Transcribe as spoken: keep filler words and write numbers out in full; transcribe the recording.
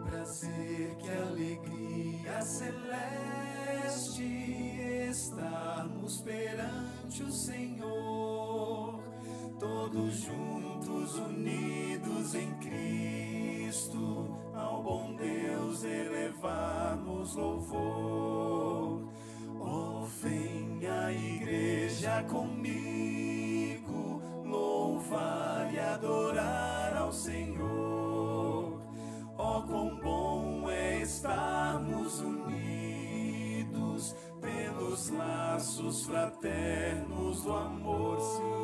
prazer, que alegria celeste estarmos perante o Senhor, todos juntos, unidos em Cristo, ao bom Deus elevarmos louvor. Oh, venha, igreja, comigo, louvar e adorar ao Senhor. Oh, quão bom é estarmos unidos pelos laços fraternos do amor, sim.